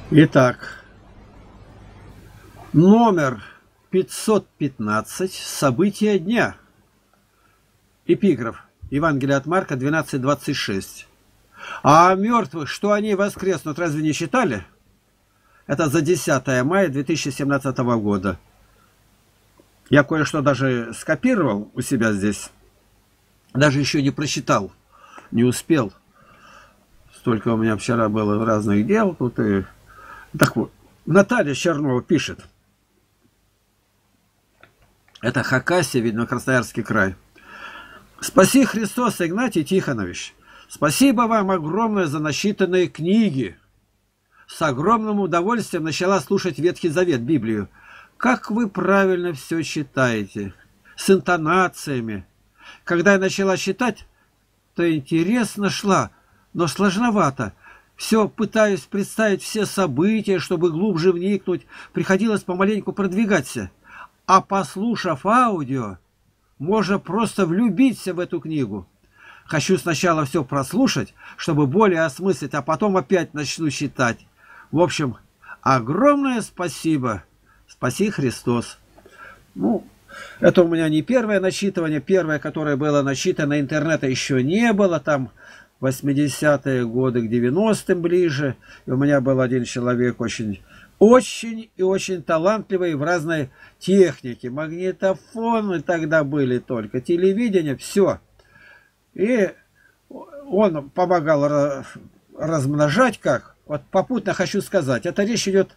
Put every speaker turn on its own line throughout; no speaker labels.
Итак, номер 515. События дня. Эпиграф. Евангелие от Марка 12:26. А о мертвых, что они воскреснут, разве не читали? Это за 10 мая 2017 года. Я кое-что даже скопировал у себя здесь. Даже еще не прочитал. Не успел. Столько у меня вчера было разных дел. Тут и... Так вот, Наталья Чернова пишет. Это Хакасия, видно, Красноярский край. Спаси Христос, Игнатий Тихонович. Спасибо вам огромное за насчитанные книги. С огромным удовольствием начала слушать Ветхий Завет, Библию. Как вы правильно все читаете. С интонациями. Когда я начала читать, то интересно шла, но сложновато. Все пытаюсь представить все события, чтобы глубже вникнуть. Приходилось помаленьку продвигаться. А послушав аудио, можно просто влюбиться в эту книгу. Хочу сначала все прослушать, чтобы более осмыслить, а потом опять начну читать. В общем, огромное спасибо. Спаси Христос. Ну, это у меня не первое начитывание. Первое, которое было начитано, интернета еще не было. Там 80-е годы к 90-м ближе. И у меня был один человек очень и очень талантливый в разной технике. Магнитофоны тогда были только, телевидение, все. И он помогал размножать как. Вот попутно хочу сказать, это речь идет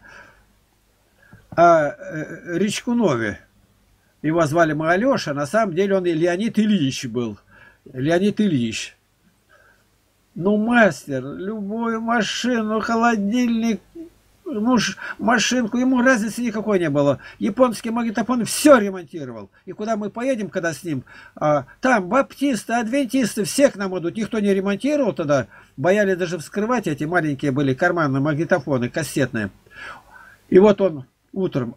о Речкунове. Его звали мы Алеша, на самом деле он и Леонид Ильич был. Леонид Ильич. Ну, мастер, любую машину, холодильник, ну, машинку, ему разницы никакой не было. Японский магнитофон все ремонтировал. И куда мы поедем, когда с ним? Там баптисты, адвентисты, все к нам идут. Никто не ремонтировал тогда. Боялись даже вскрывать, эти маленькие были карманные магнитофоны, кассетные. И вот он утром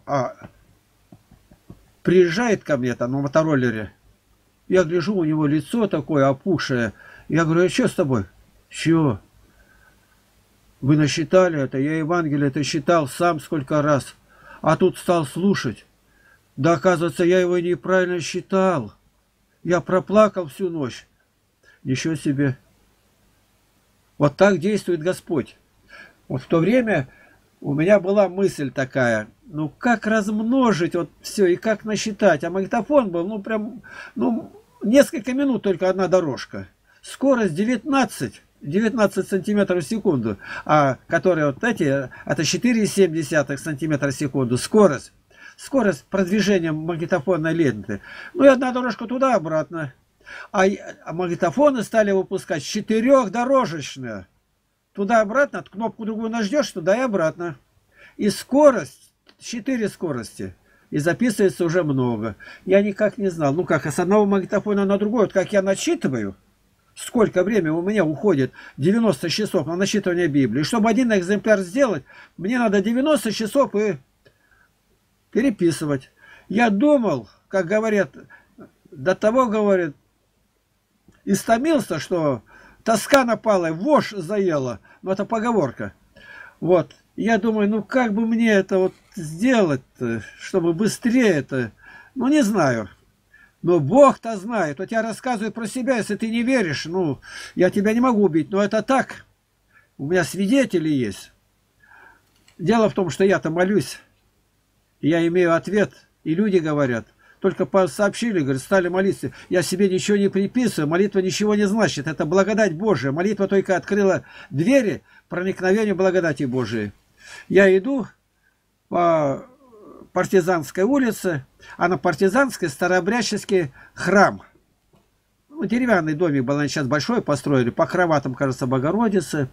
приезжает ко мне там на мотороллере. Я гляжу, у него лицо такое опухшее. Я говорю, а что с тобой? Чего? Вы насчитали это? Я Евангелие это читал сам сколько раз. А тут стал слушать. Да, оказывается, я его неправильно считал. Я проплакал всю ночь. Ничего себе. Вот так действует Господь. Вот в то время у меня была мысль такая. Ну, как размножить вот все и как насчитать? А магнитофон был, ну, прям, ну, несколько минут только одна дорожка. Скорость 19 сантиметров в секунду, которые вот эти, это 4,7 сантиметра в секунду. Скорость продвижения магнитофонной ленты. Ну и одна дорожка туда-обратно. А магнитофоны стали выпускать 4-дорожечные. Туда-обратно, кнопку другую наждешь, туда и обратно. И скорость, 4 скорости. И записывается уже много. Я никак не знал. Ну как, с одного магнитофона на другой, вот как я начитываю, сколько времени у меня уходит 90 часов на начитывание Библии. И чтобы один экземпляр сделать, мне надо 90 часов и переписывать. Я думал, как говорят, до того, говорят, истомился, что тоска напала, вошь заела. Ну, это поговорка. Вот. Я думаю, ну как бы мне это вот сделать-то, чтобы быстрее это, ну не знаю. Но Бог-то знает. Вот я рассказываю про себя, если ты не веришь, ну, я тебя не могу убить. Но это так. У меня свидетели есть. Дело в том, что я-то молюсь. И я имею ответ. И люди говорят. Только сообщили, говорят, стали молиться. Я себе ничего не приписываю. Молитва ничего не значит. Это благодать Божия. Молитва только открыла двери проникновению благодати Божией. Я иду по Партизанской улице, а на Партизанской старообрядческий храм. Ну, деревянный домик был, они сейчас большой построили, по кроватам, кажется, Богородицы.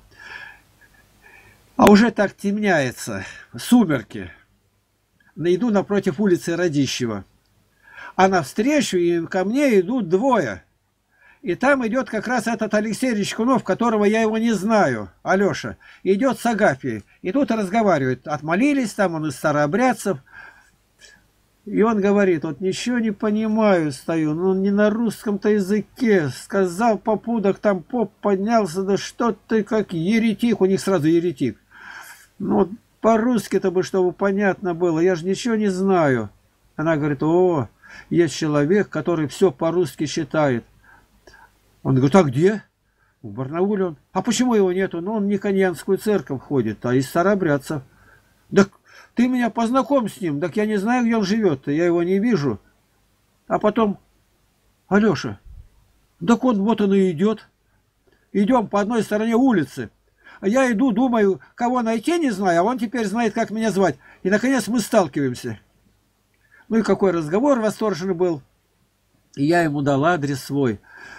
А уже так темняется, сумерки. Иду напротив улицы Радищева. А навстречу им ко мне идут двое. И там идет как раз этот Алексей Речкунов, которого я его не знаю, Алеша. Идет с Агафьей. И тут разговаривают. Отмолились там, он из старообрядцев. И он говорит, вот ничего не понимаю, стою, ну не на русском-то языке. Сказал попудок, там поп поднялся, да что ты как еретик, у них сразу еретик. Ну, по-русски-то бы, чтобы понятно было, я же ничего не знаю. Она говорит, о, есть человек, который все по-русски считает. Он говорит, а где? В Барнауле он. А почему его нету? Ну, он в Никоньянскую церковь ходит, а из старообрядцев. Так ты меня познакомь с ним. Так я не знаю, где он живет-то, я его не вижу. А потом, Алеша, так он вот он и идет. Идем по одной стороне улицы. А я иду, думаю, кого найти не знаю, а он теперь знает, как меня звать. И, наконец, мы сталкиваемся. Ну и какой разговор восторженный был. И я ему дал адрес свой.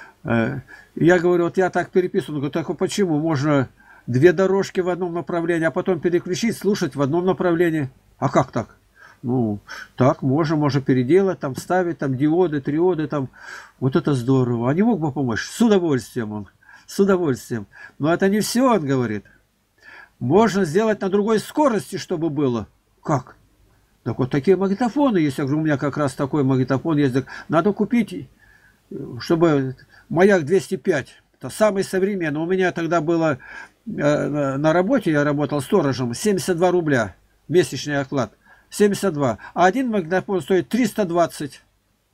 Я говорю, вот я так переписываю. Он говорит, так почему? Можно 2 дорожки в одном направлении, а потом переключить, слушать в одном направлении. А как так? Ну, так можно переделать, там ставить, там диоды, триоды, там. Вот это здорово. А не мог бы помочь? С удовольствием он. С удовольствием. Но это не все, он говорит. Можно сделать на другой скорости, чтобы было. Как? Так вот такие магнитофоны есть. Я говорю, у меня как раз такой магнитофон есть. Так надо купить, чтобы Маяк 205. Это самый современный. У меня тогда было на работе, я работал сторожем, 72 рубля месячный оклад. 72. А один магнитофон стоит 320.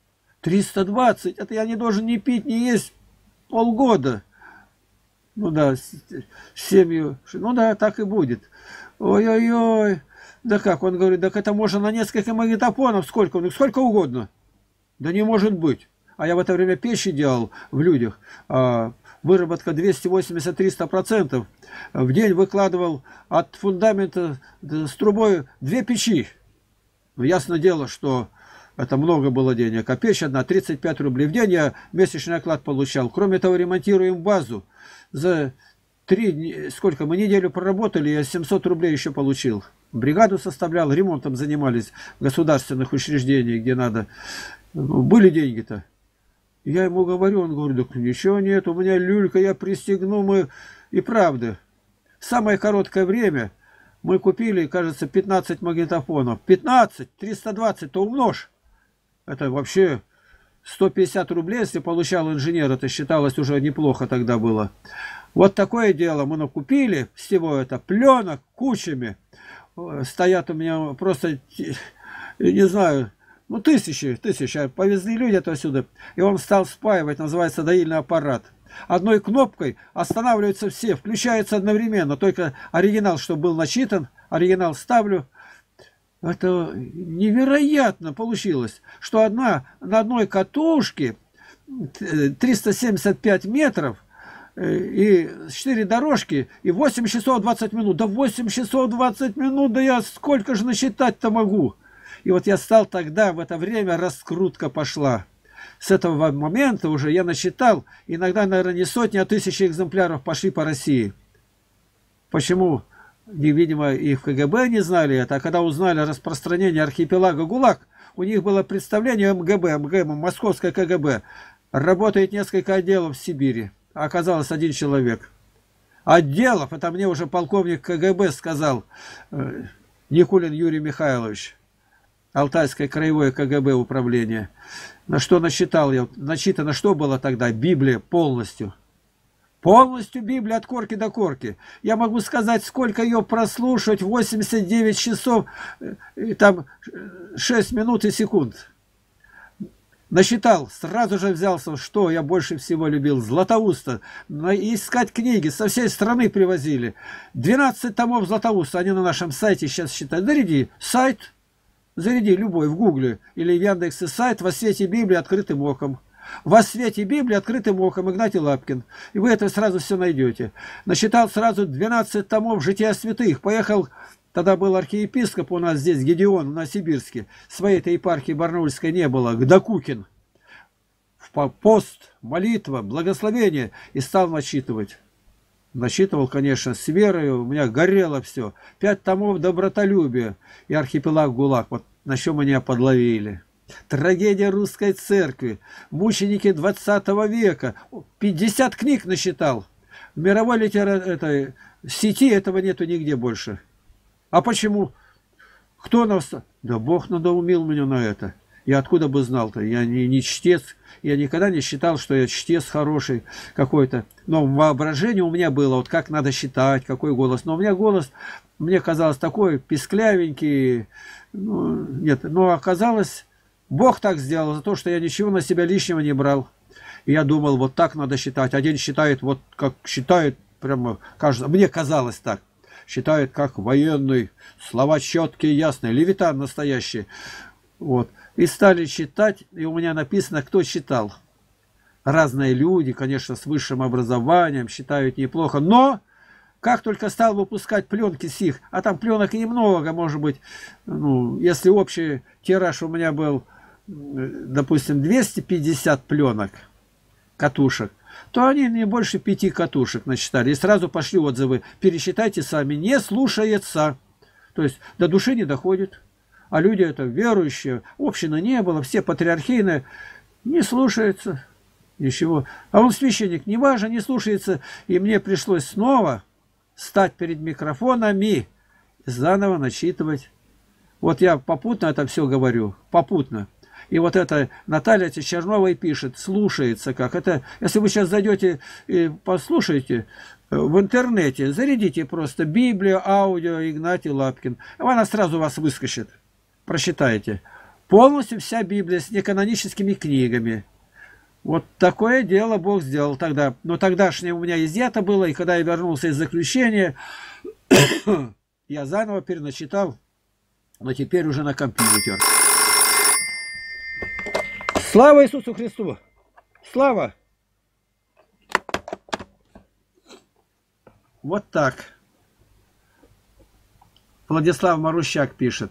320. Это я не должен ни пить, ни есть полгода. Ну да, с семью. Ну да, так и будет. Ой-ой-ой. Да как? Он говорит, так это можно на несколько магнитофонов. Сколько? Он говорит, сколько угодно. Да не может быть. А я в это время печи делал в людях. Выработка 280-300%. В день выкладывал от фундамента с трубой 2 печи. Ну, ясно дело, что это много было денег. А печь одна 35 рублей в день я месячный оклад получал. Кроме того, ремонтируем базу. За 3 дня, сколько мы неделю проработали, я 700 рублей еще получил. Бригаду составлял, ремонтом занимались в государственных учреждениях, где надо. Были деньги-то. Я ему говорю, он говорит, да ничего нет, у меня люлька, я пристегну, мы... И правда, самое короткое время мы купили, кажется, 15 магнитофонов. 15, 320, то умножь. Это вообще 150 рублей, если получал инженер, это считалось уже неплохо тогда было. Вот такое дело, мы накупили всего это, пленок кучами. Стоят у меня просто, не знаю... Ну, тысячи. Повезли люди отсюда. И он стал спаивать, называется доильный аппарат. Одной кнопкой останавливаются все, включаются одновременно. Только оригинал, чтобы был начитан, оригинал ставлю. Это невероятно получилось, что на одной катушке 375 метров и 4 дорожки и 8 часов 20 минут. Да 8 часов 20 минут, да я сколько же насчитать-то могу? И вот я стал тогда, в это время раскрутка пошла. С этого момента уже я насчитал, иногда, наверное, не сотни, а тысячи экземпляров пошли по России. Почему? Видимо, и в КГБ не знали это, а когда узнали распространение архипелага ГУЛАГ, у них было представление МГБ, Московское КГБ. Работает несколько отделов в Сибири, а оказалось 1 человек. Отделов, это мне уже полковник КГБ сказал, Никулин Юрий Михайлович. Алтайское краевое КГБ управление. На что насчитал я? Начитано что было тогда? Библия полностью. Полностью Библия от корки до корки. Я могу сказать, сколько ее прослушать. 89 часов, там 6 минут и секунд. Насчитал, сразу же взялся, что я больше всего любил. Златоуста. Искать книги. Со всей страны привозили. 12 томов Златоуста. Они на нашем сайте сейчас считают. Заряди сайт. Заряди любой в Гугле или в Яндексе сайт «Во свете Библии открытым оком». «Во свете Библии открытым оком» Игнатий Лапкин. И вы это сразу все найдете. Насчитал сразу 12 томов «Жития святых». Поехал, тогда был архиепископ у нас здесь, Гедеон, на Сибирске. Своей-то епархии барнаульской не было. Гдокукин. В пост, молитва, благословение. И стал начитывать. Насчитывал, конечно, с верой, у меня горело все. 5 томов добротолюбия и архипелаг ГУЛАГ. Вот на чем меня подловили. Трагедия русской церкви, мученики 20 века. 50 книг насчитал. В мировой литературе, сети этого нету нигде больше. А почему? Кто нас... Да Бог надоумил меня на это. Я откуда бы знал-то? Я не чтец. Я никогда не считал, что я чтец хороший какой-то. Но воображение у меня было, вот как надо считать, какой голос. Но у меня голос, мне казалось, такой писклявенький. Ну, нет, но оказалось, Бог так сделал за то, что я ничего на себя лишнего не брал. И я думал, вот так надо считать. Один считает, вот как считает, прямо, кажется, мне казалось так. Считает как военный, слова четкие, ясные, левитан настоящий. Вот. И стали читать, и у меня написано, кто читал. Разные люди, конечно, с высшим образованием, считают неплохо, но как только стал выпускать пленки сих, а там пленок и немного, может быть, ну, если общий тираж у меня был, допустим, 250 пленок, катушек, то они не больше 5 катушек насчитали. И сразу пошли отзывы. Пересчитайте сами. Не слушается. То есть до души не доходит. А люди это верующие. Общины не было. Все патриархийные. Не слушаются. Ничего. А он священник. Не важно, не слушается. И мне пришлось снова стать перед микрофонами. Заново начитывать. Вот я попутно это все говорю. Попутно. И вот это Наталья Черновой пишет, слушается как. Это, если вы сейчас зайдете и послушаете в интернете, зарядите просто Библию, аудио, Игнатий Лапкин. Она сразу вас выскочит. Прочитайте. Полностью вся Библия с неканоническими книгами. Вот такое дело Бог сделал тогда. Но тогдашнее у меня изъято было, и когда я вернулся из заключения, я заново переначитал, но теперь уже на компьютер. Слава Иисусу Христу! Слава! Вот так. Владислав Марущак пишет.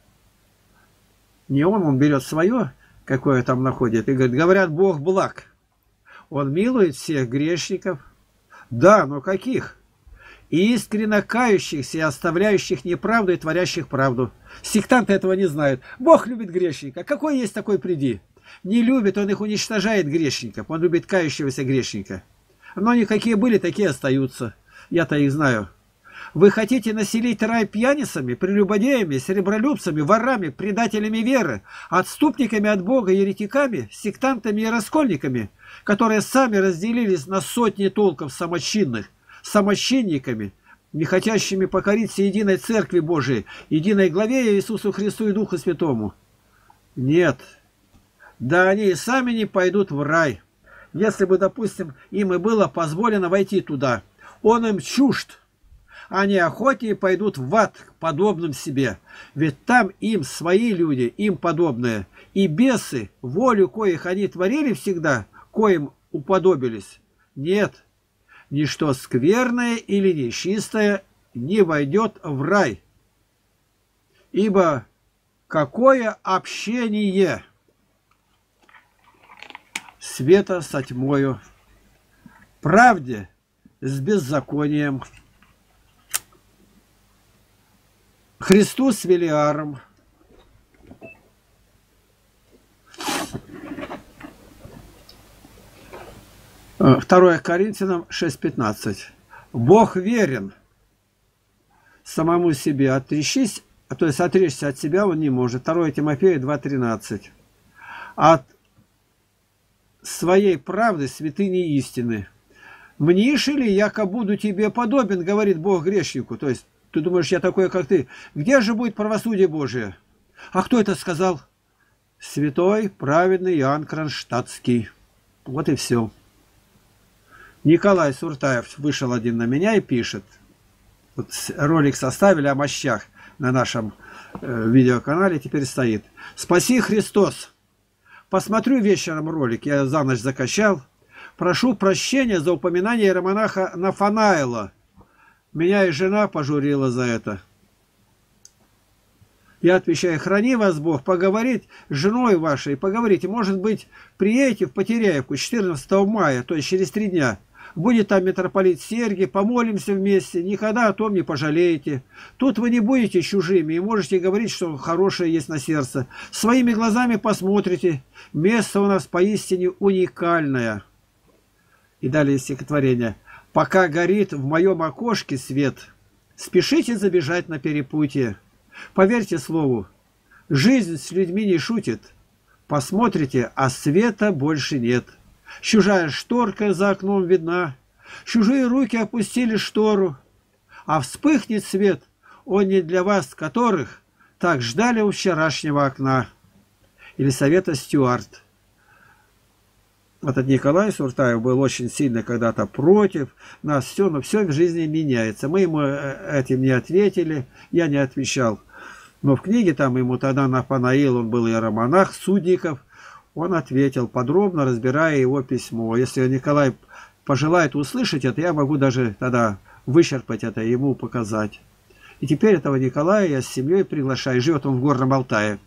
Не он берет свое, какое там находит, и говорит, говорят, Бог благ. Он милует всех грешников. Да, но каких? И искренне кающихся и оставляющих неправду и творящих правду. Сектанты этого не знают. Бог любит грешника. Какой есть, такой приди. Не любит, он их уничтожает, грешников. Он любит кающегося грешника. Но никакие были, такие остаются. Я-то их знаю. Вы хотите населить рай пьяницами, прелюбодеями, серебролюбцами, ворами, предателями веры, отступниками от Бога, еретиками, сектантами и раскольниками, которые сами разделились на сотни толков самочинных, самочинниками, не хотящими покориться единой Церкви Божией, единой главе Иисусу Христу и Духу Святому? Нет. Да они и сами не пойдут в рай. Если бы, допустим, им и было позволено войти туда, он им чужд. Они охотнее пойдут в ад к подобным себе. Ведь там им свои люди, им подобные. И бесы, волю коих они творили всегда, коим уподобились. Нет, ничто скверное или нечистое не войдет в рай. Ибо какое общение света со тьмою, правде с беззаконием, Христу с Велиаром, Второе Коринфянам 6:15. Бог верен самому себе, отречись, то есть отречься от себя он не может. 2 Тимофея 2:13. От своей правды святыни истины. Мнишь ли, яко буду тебе подобен, говорит Бог грешнику. То есть, ты думаешь, я такой, как ты. Где же будет правосудие Божие? А кто это сказал? Святой, праведный Иоанн Кронштадтский. Вот и все. Николай Суртаев вышел один на меня и пишет. Вот ролик составили о мощах на нашем видеоканале, теперь стоит. Спаси Христос. Посмотрю вечером ролик, я за ночь закачал. Прошу прощения за упоминание иеромонаха Нафанаила. Меня и жена пожурила за это. Я отвечаю, храни вас Бог, поговорить с женой вашей, поговорите. Может быть, приедете в Потеряевку 14 мая, то есть через 3 дня. Будет там митрополит Сергий, помолимся вместе, никогда о том не пожалеете. Тут вы не будете чужими и можете говорить, что хорошее есть на сердце. Своими глазами посмотрите. Место у нас поистине уникальное. И далее стихотворение. Пока горит в моем окошке свет, спешите забежать на перепутье. Поверьте слову, жизнь с людьми не шутит. Посмотрите, а света больше нет. Чужая шторка за окном видна, чужие руки опустили штору, а вспыхнет свет, он не для вас, которых так ждали у вчерашнего окна. Елисавета Стюарт. Этот Николай Суртаев был очень сильно когда-то против нас, все, но все в жизни меняется. Мы ему этим не ответили, я не отвечал. Но в книге там ему тогда Нафанаил, он был иеромонах Судников, он ответил, подробно разбирая его письмо. Если Николай пожелает услышать это, я могу даже тогда вычерпать это, ему показать. И теперь этого Николая я с семьей приглашаю. Живет он в Горном Алтае.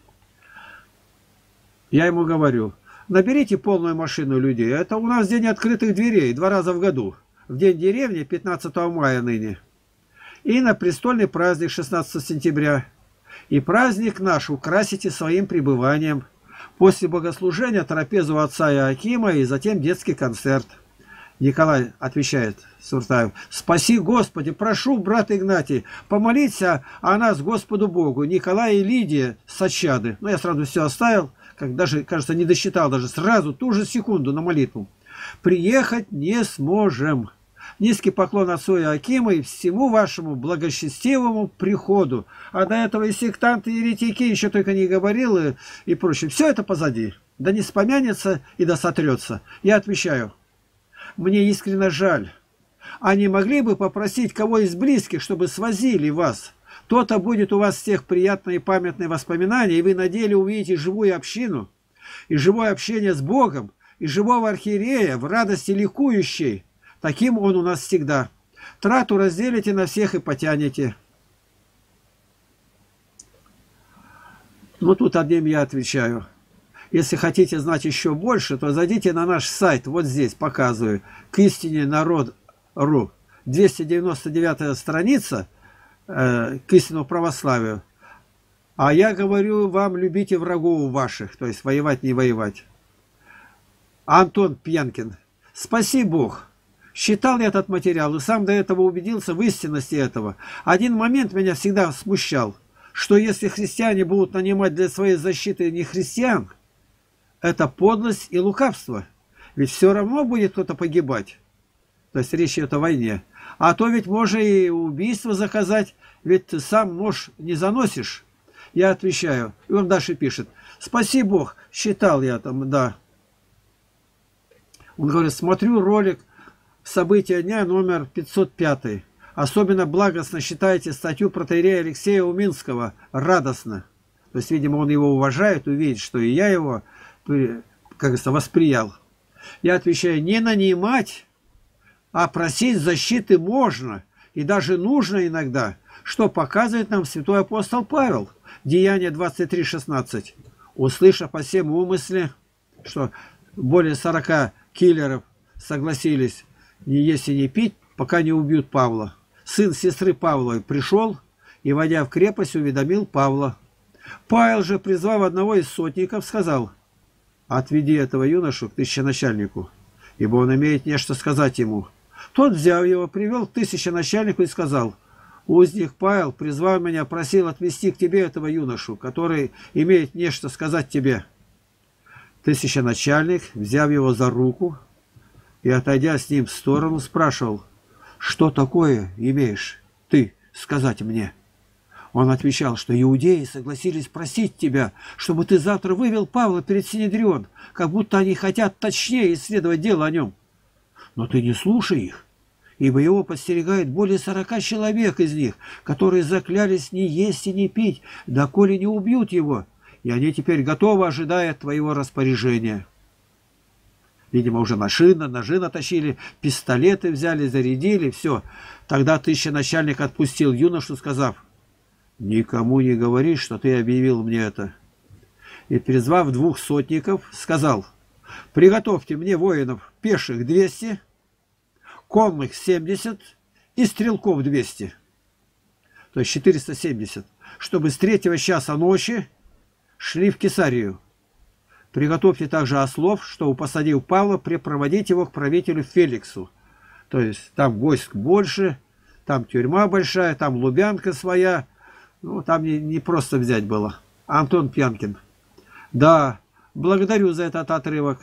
Я ему говорю, наберите полную машину людей. Это у нас день открытых дверей, 2 раза в году. В день деревни, 15 мая ныне. И на престольный праздник, 16 сентября. И праздник наш украсите своим пребыванием. После богослужения трапезу отца Иоакима и затем детский концерт. Николай отвечает Суртаев, спаси Господи, прошу, брат Игнатий, помолиться о нас Господу Богу. Николай и Лидия с Чады. Ну, я сразу все оставил, как даже, кажется, не досчитал даже сразу, ту же секунду на молитву. Приехать не сможем. Низкий поклон отцу Иоакима и всему вашему благочестивому приходу. А до этого и сектанты, и еретики еще только не говорил и прочее. Все это позади. Да не вспомянется и да сотрется. Я отвечаю, мне искренне жаль. А не могли бы попросить кого из близких, чтобы свозили вас? То-то будет у вас всех приятные и памятные воспоминания, и вы на деле увидите живую общину, и живое общение с Богом, и живого архиерея в радости ликующей. Таким он у нас всегда. Трату разделите на всех и потянете. Ну, тут одним я отвечаю. Если хотите знать еще больше, то зайдите на наш сайт. Вот здесь показываю. К истине народ.ру. 299 страница к истинному православию. А я говорю вам, любите врагов ваших. То есть воевать, не воевать. Антон Пьянкин. Спаси Бог. Читал я этот материал и сам до этого убедился в истинности этого. Один момент меня всегда смущал, что если христиане будут нанимать для своей защиты не христиан, это подлость и лукавство. Ведь все равно будет кто-то погибать. То есть речь идет о войне. А то ведь можно и убийство заказать, ведь ты сам нож не заносишь. Я отвечаю. И он дальше пишет. Спаси Бог, читал я там, да. Он говорит, смотрю ролик «События дня» номер 505. Особенно благостно считаете статью протоиерея Алексея Уминского. Радостно. То есть, видимо, он его уважает, увидит, что и я его, как говорится, восприял. Я отвечаю, не нанимать, а просить защиты можно. И даже нужно иногда, что показывает нам святой апостол Павел. Деяние 23:16. Услышав о всем умысле, что более 40 киллеров согласились не есть и не пить, пока не убьют Павла. Сын сестры Павловой пришел и, войдя в крепость, уведомил Павла. Павел же, призвав одного из сотников, сказал, «Отведи этого юношу к тысяченачальнику, ибо он имеет нечто сказать ему». Тот, взяв его, привел к тысяченачальнику и сказал, «Узник Павел, призвав меня, просил отвести к тебе этого юношу, который имеет нечто сказать тебе». Тысяченачальник, взяв его за руку и, отойдя с ним в сторону, спрашивал, «Что такое имеешь ты сказать мне?» Он отвечал, что иудеи согласились просить тебя, чтобы ты завтра вывел Павла перед Синедрион, как будто они хотят точнее исследовать дело о нем. Но ты не слушай их, ибо его подстерегает более 40 человек из них, которые заклялись не есть и не пить, доколе не убьют его, и они теперь готовы, ожидая твоего распоряжения. Видимо, уже ножи натащили, пистолеты взяли, зарядили, все. Тогда тысяченачальник отпустил юношу, сказав, «Никому не говори, что ты объявил мне это». И, призвав 2 сотников, сказал, «Приготовьте мне воинов пеших 200, конных 70 и стрелков 200». То есть 470. Чтобы с 3 часа ночи шли в Кесарию. Приготовьте также ослов, чтобы, посадив Павла, припроводить его к правителю Феликсу. То есть там войск больше, там тюрьма большая, там Лубянка своя. Ну, там не просто взять было. Антон Пьянкин. Да, Благодарю за этот отрывок.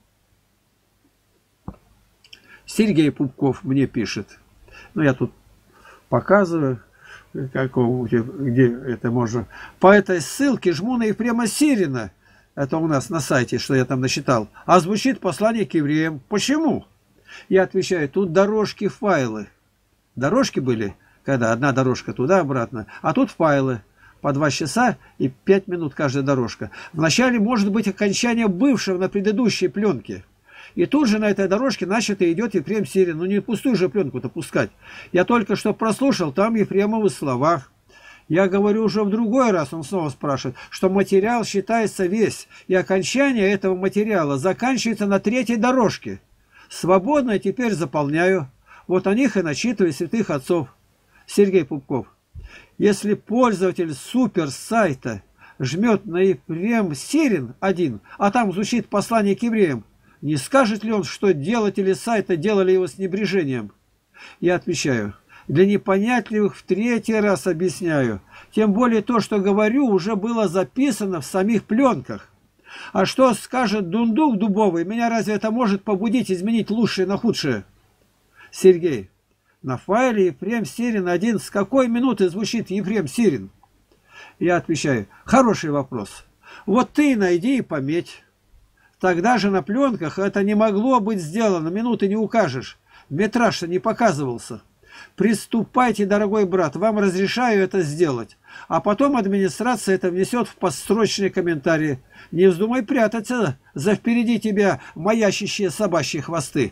Сергей Пупков мне пишет. Ну, я тут показываю, где это можно. По этой ссылке жму на Ефрема Сирина. Это у нас на сайте, что я там насчитал. А звучит послание к евреям. Почему? Я отвечаю, тут дорожки, файлы. Дорожки были, когда одна дорожка туда-обратно, а тут файлы. По 2 часа и 5 минут каждая дорожка. Вначале может быть окончание бывшего на предыдущей пленке. И тут же на этой дорожке начато идет Ефрем Сирин. Ну не пустую же пленку-то пускать. Я только что прослушал, там Ефремовы слова. Я говорю уже в другой раз, он снова спрашивает, что материал считается весь. И окончание этого материала заканчивается на 3-й дорожке. Свободно я теперь заполняю. Вот о них и начитываю святых отцов. Сергей Пупков. Если пользователь супер-сайта жмет на Ефрем Сирин 1, а там звучит послание к евреям, не скажет ли он, что делатели сайта делали его с небрежением? Я отвечаю, для непонятливых в 3-й раз объясняю. Тем более то, что говорю, уже было записано в самих пленках. А что скажет дундук дубовый, меня разве это может побудить изменить лучшее на худшее? Сергей. На файле Ефрем Сирин 1 с какой минуты звучит Ефрем Сирин? Я отвечаю, хороший вопрос. Вот ты найди и пометь. Тогда же на пленках это не могло быть сделано, минуты не укажешь. Метраж-то не показывался. Приступайте, дорогой брат, вам разрешаю это сделать. А потом администрация это внесет в подстрочные комментарии. Не вздумай прятаться за впереди тебя маящие собачьи хвосты.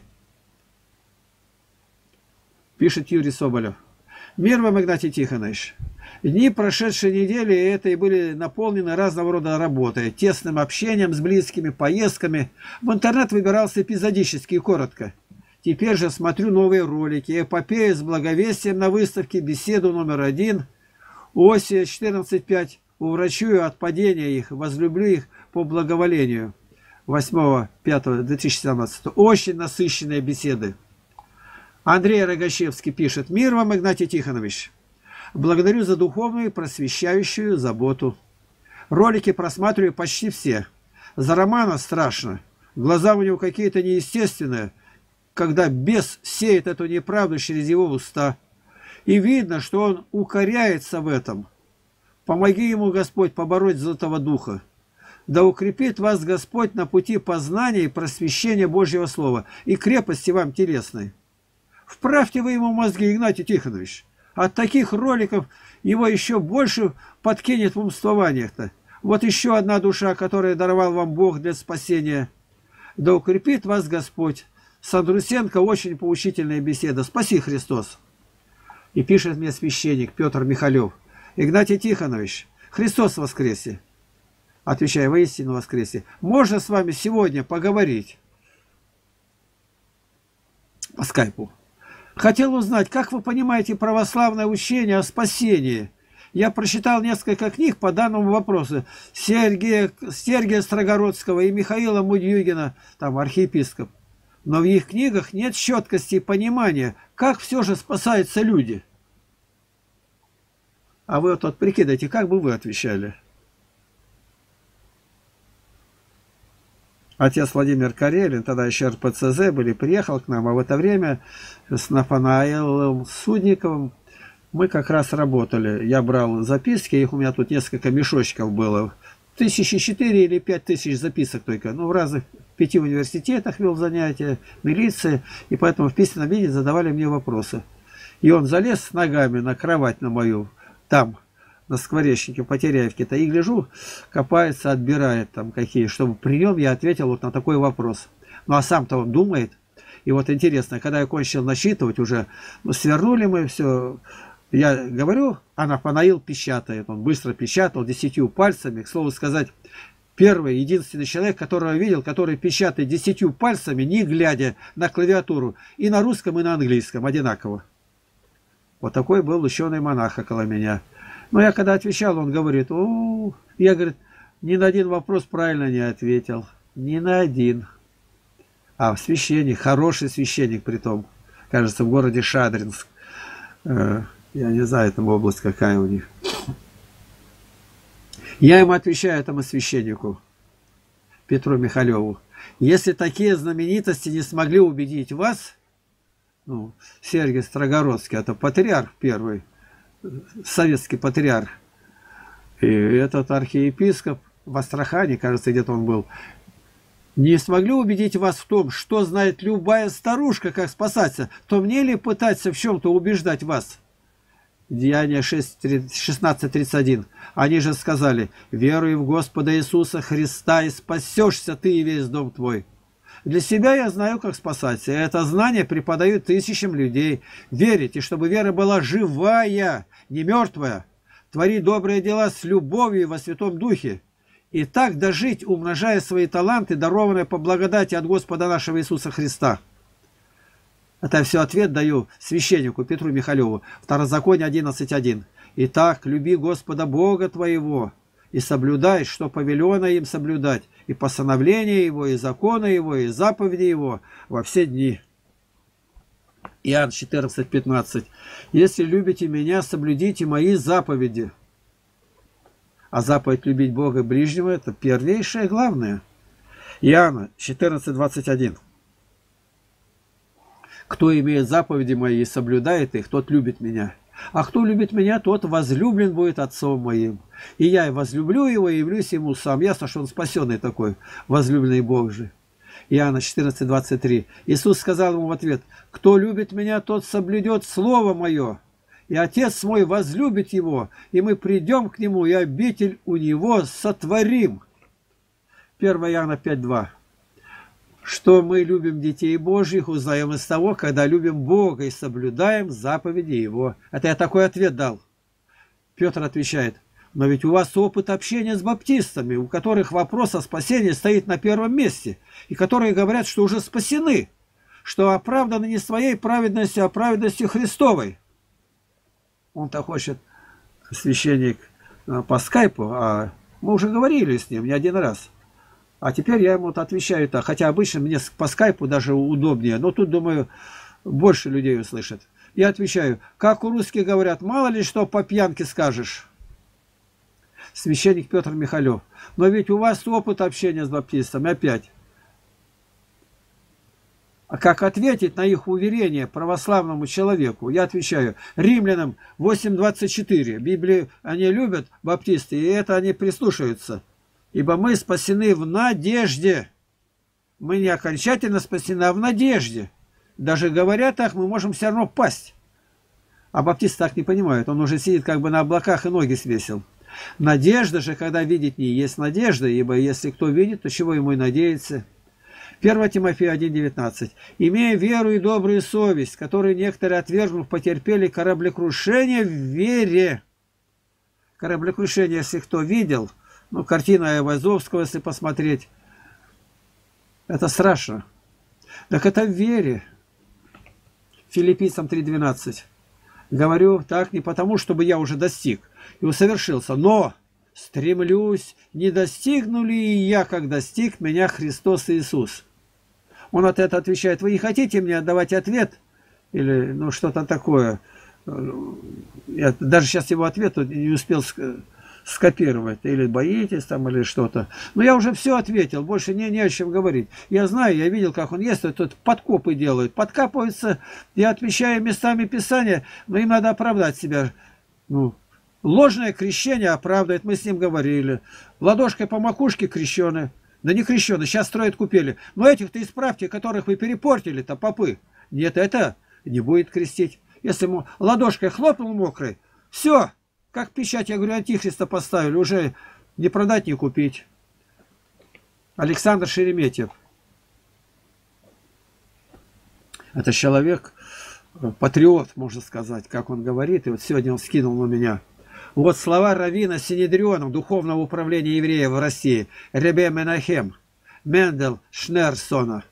Пишет Юрий Соболев. Мир вам, Игнатий Тихонович. Дни прошедшей недели этой были наполнены разного рода работой, тесным общением с близкими, поездками. В интернет выбирался эпизодически и коротко. Теперь же смотрю новые ролики. Эпопея с благовестием на выставке, беседу номер 1. Осия 14.5. Уврачую от падения их, возлюблю их по благоволению. 8.5.2017. Очень насыщенные беседы. Андрей Рогачевский пишет. Мир вам, Игнатий Тихонович. Благодарю за духовную просвещающую заботу. Ролики просматриваю почти все. За Романа страшно. Глаза у него какие-то неестественные, когда бес сеет эту неправду через его уста. И видно, что он укоряется в этом. Помоги ему, Господь, побороть злого духа. Да укрепит вас Господь на пути познания и просвещения Божьего Слова и крепости вам телесной. Вправьте вы ему мозги, Игнатий Тихонович. От таких роликов его еще больше подкинет в умствованиях-то. Вот еще одна душа, которую даровал вам Бог для спасения. Да укрепит вас Господь. Сандрусенко очень поучительная беседа. Спаси Христос. И пишет мне священник Петр Михалев. Игнатий Тихонович, Христос воскресе. Отвечаю, воистину воскресе. Можно с вами сегодня поговорить? По скайпу. Хотел узнать, как вы понимаете православное учение о спасении. Я прочитал несколько книг по данному вопросу. Сергия Строгородского и Михаила Мудьюгина, там архиепископ. Но в их книгах нет четкости и понимания, как все же спасаются люди. А вы вот прикидайте, как бы вы отвечали? Отец Владимир Карелин, тогда еще РПЦЗ были, приехал к нам, а в это время с Нафанаилом Судниковым мы как раз работали. Я брал записки, их у меня тут несколько мешочков было. 4 или 5 тысяч записок только. Ну, в разных 5 университетах вел занятия, милиции, и поэтому в письменном виде задавали мне вопросы. И он залез с ногами на кровать на мою, там, на скворечнике, по Теряевке-то, и гляжу, копается, отбирает там какие, чтобы при нем я ответил вот на такой вопрос. Ну, а сам-то он думает. И вот интересно, когда я кончил насчитывать уже, ну, свернули мы все, я говорю, а Нафанаил печатает. Он быстро печатал 10 пальцами. К слову сказать, первый, единственный человек, которого я видел, который печатает 10 пальцами, не глядя на клавиатуру, и на русском, и на английском одинаково. Вот такой был ученый-монах около меня. Но я когда отвечал, он говорит, я, говорит, ни на один вопрос правильно не ответил. Ни на один. А священник, хороший священник притом, кажется, в городе Шадринск. Я не знаю, там область какая у них. Я ему отвечаю, этому священнику. Петру Михалеву. Если такие знаменитости не смогли убедить вас, ну, Сергий Строгородский, это патриарх первый, советский патриарх, и этот архиепископ в Астрахани, кажется, где-то он был, не смогли убедить вас в том, что знает любая старушка, как спасаться, то мне ли пытаться в чем-то убеждать вас? Деяние 16:31. Они же сказали: веруй в Господа Иисуса Христа, и спасешься ты и весь дом твой. Для себя я знаю, как спасаться. И это знание преподают тысячам людей. Верить, и чтобы вера была живая, не мертвая. Твори добрые дела с любовью во Святом Духе. И так дожить, умножая свои таланты, дарованные по благодати от Господа нашего Иисуса Христа. Это все ответ даю священнику Петру Михалеву. Второзаконие 11:1. Итак, люби Господа Бога твоего, и соблюдай, что повелено им соблюдать, и постановления Его, и законы Его, и заповеди Его во все дни. Иоанн 14:15. Если любите меня, соблюдите мои заповеди. А заповедь любить Бога и ближнего — это первейшее, главное. Иоанна 14:21. Кто имеет заповеди мои и соблюдает их, тот любит меня. А кто любит меня, тот возлюблен будет Отцом моим. И я возлюблю его и явлюсь ему сам. Ясно, что он спасенный такой, возлюбленный Бог же. Иоанна 14:23. Иисус сказал ему в ответ: кто любит меня, тот соблюдет слово мое. И Отец мой возлюбит его, и мы придем к нему, и обитель у него сотворим. 1 Иоанна 5:2. Что мы любим детей Божьих, узнаем из того, когда любим Бога и соблюдаем заповеди Его. Это я такой ответ дал. Петр отвечает: но ведь у вас опыт общения с баптистами, у которых вопрос о спасении стоит на первом месте, и которые говорят, что уже спасены, что оправданы не своей праведностью, а праведностью Христовой. Он-то хочет, священник, по скайпу, а мы уже говорили с ним не один раз. А теперь я ему отвечаю так, хотя обычно мне по скайпу даже удобнее, но тут, думаю, больше людей услышат. Я отвечаю: как у русских говорят, мало ли что по пьянке скажешь. Священник Петр Михалев: но ведь у вас опыт общения с баптистами опять. А как ответить на их уверение православному человеку? Я отвечаю: Римлянам 8:24. Библию они любят, баптисты, и это они прислушаются. Ибо мы спасены в надежде. Мы не окончательно спасены, а в надежде. Даже говоря так, мы можем все равно пасть. А баптисты так не понимают. Он уже сидит как бы на облаках и ноги свесил. Надежда же, когда видеть не есть надежда, ибо если кто видит, то чего ему и надеяться. 1 Тимофея 1:19. Имея веру и добрую совесть, которую некоторые, отвергнув, потерпели кораблекрушение в вере. Кораблекрушение, если кто видел, ну, картина Айвазовского, если посмотреть, это страшно. Так это в вере. Филиппийцам 3:12. Говорю так не потому, чтобы я уже достиг и усовершился, но стремлюсь, не достигну ли и я, как достиг меня Христос Иисус. Он от этого отвечает: вы не хотите мне отдавать ответ? Или ну что-то такое. Я даже сейчас его ответ не успел скопировать, или боитесь там, или что-то. Но я уже все ответил, больше не о чем говорить. Я знаю, я видел, как он есть, тут подкопы делают, подкапываются, я отвечаю местами Писания, но им надо оправдать себя. Ну, ложное крещение оправдывает, мы с ним говорили. Ладошкой по макушке крещены. Да не крещены, сейчас строят купели. Но этих-то исправьте, которых вы перепортили-то, попы. Нет, это не будет крестить. Если ему ладошкой хлопнул мокрой, все. Как печать, я говорю, антихриста поставили, уже не продать, не купить. Александр Шереметьев. Это человек, патриот, можно сказать, как он говорит. И вот сегодня он скинул на меня. Вот слова раввина Синедриона, духовного управления евреев в России, Ребе Менахем, Мендел Шнерсона.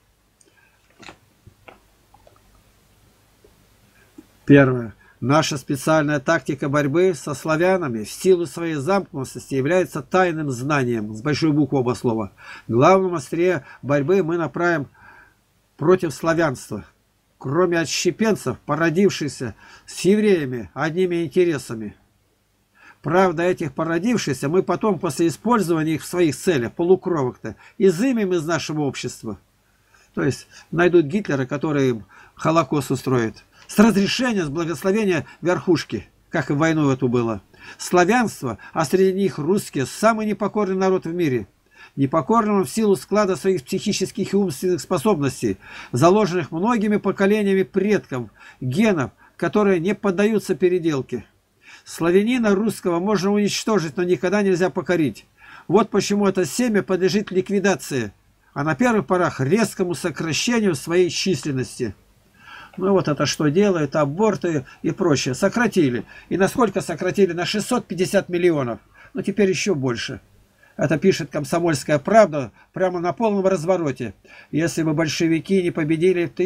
Первое. Наша специальная тактика борьбы со славянами в силу своей замкнутости является тайным знанием, с большой буквы оба слова. Главным острие борьбы мы направим против славянства, кроме отщепенцев, породившихся с евреями одними интересами. Правда, этих породившихся мы потом, после использования их в своих целях, полукровок-то, изымем из нашего общества. То есть найдут Гитлера, который им Холокост устроит. С разрешения, с благословения верхушки, как и в войну эту было. Славянство, а среди них русские, самый непокорный народ в мире. Непокорным в силу склада своих психических и умственных способностей, заложенных многими поколениями предков, генов, которые не поддаются переделке. Славянина русского можно уничтожить, но никогда нельзя покорить. Вот почему это семя подлежит ликвидации, а на первых порах резкому сокращению своей численности. Ну вот это что делает, аборты и прочее. Сократили. И насколько сократили? На 650 миллионов. Ну теперь еще больше. Это пишет «Комсомольская правда» прямо на полном развороте. Если бы большевики не победили в